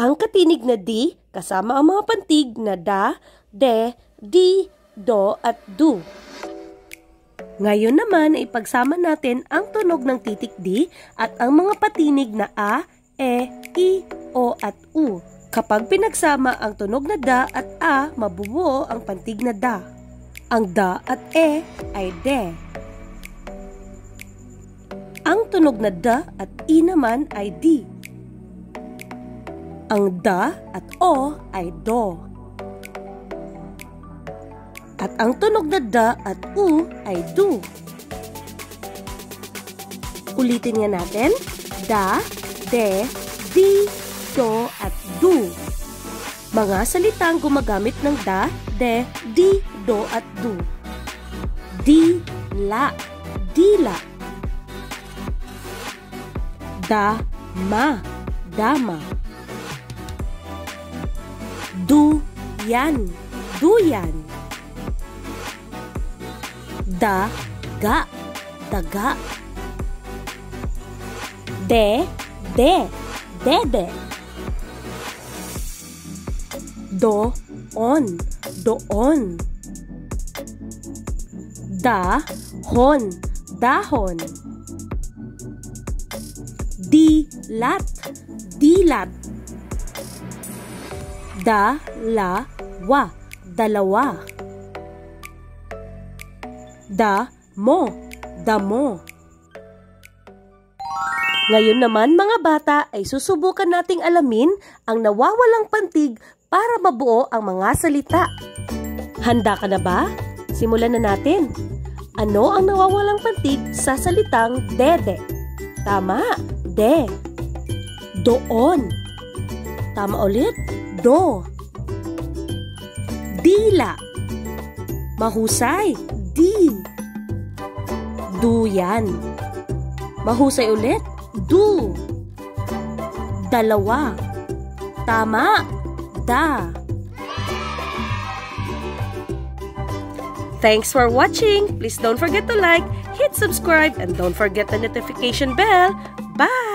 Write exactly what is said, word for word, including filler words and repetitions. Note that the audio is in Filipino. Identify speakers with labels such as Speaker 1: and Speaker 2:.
Speaker 1: ang katinig na di kasama ang mga pantig na da, de, di, do at du. Ngayon naman ay ipagsama natin ang tunog ng titik di at ang mga patinig na a, e, i, o at u. Kapag pinagsama ang tunog na da at a, mabubuo ang pantig na da. Ang da at e ay de. Ang tunog na da at i naman ay di. Ang da at o ay do. At ang tunog na da at u ay du. Ulitin nga natin. Da, de, di, do at du. Mga salitang gumagamit ng da, de, di, do at du. Di, la, dila. Da, ma, dama. Du, yan, duyan. Da, ga, daga. De, de, dede. Do, on, doon. Da, hon, dahon. Di, lat, dilat. Da, la, wa, dalawa. Da, mo, damo. Ngayon naman mga bata ay susubukan nating alamin ang nawawalang pantig para mabuo ang mga salita. Handa ka na ba? Simulan na natin. Ano ang nawawalang pantig sa salitang dede? Tama, de. Doon. Tama ulit, do. Dila. Mahusay, di. Duyan. Mahusay ulit, du. Dalawa. Tama, da. Thanks for watching. Please don't forget to like, hit subscribe, and don't forget the notification bell. Bye!